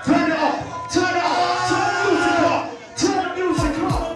Turn it up, turn it up, turn music up, turn music up.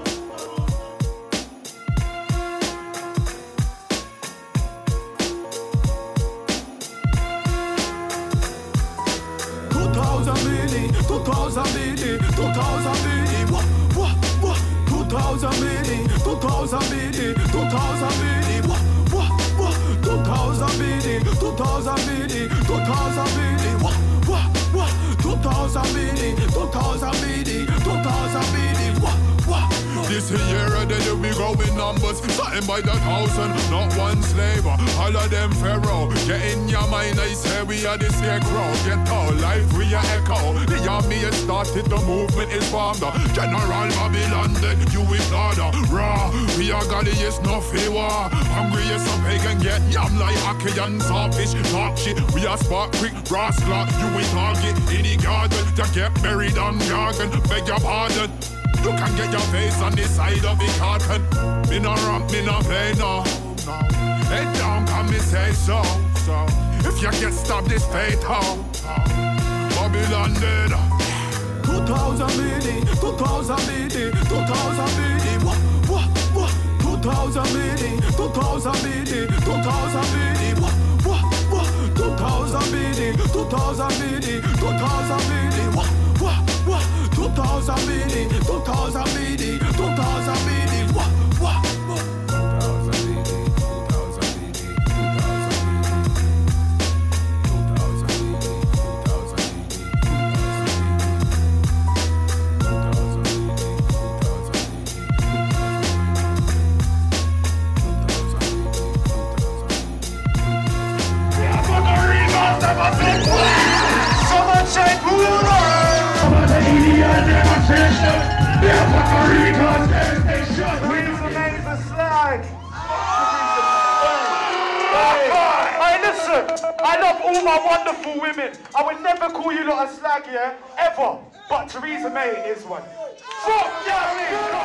2000 BD, 2000 BD, 2000 BD, what, 2000 BD, 2000 BD, 2000 BD, what, 2000 BD, 2000 BD, 2000 BD, what, 2000 BD, 2000 BD, 2000 BD, what. This year then we go with numbers, starting by the 1,000, not one slave, all of them pharaoh. Get in your mind, I say we are the scarecrow. Get our life, we are echo. The army has started, the movement is formed. General Babylon, then you with order. Raw, we are godliest, no fear. Hungry as a pagan, get yam like Aki and sawfish. Talk shit, we are spark quick, brass clock. You with target in the garden, to get buried on jargon. Beg your pardon. You can get your face on the side of the carpet. Me no ramp, me no play, no. Head down, come me say so. If you get stabbed, it's fatal. Babylon dead. 2000 BD, 2000 BD, 2000 BD, what, 2000 BD, 2000 BD, 2000 BD, what, 2000 BD, 2000 BD, 2000 BD, what, 2000 BD, 2000 BD, 2000 BD, what, 2000 BD, 2000 BD, 2000 BD, 2000 Someone say Hey, listen, I love all my wonderful women. I would never call you lot a slag, yeah, ever. But Theresa May is one. Fuck yeah,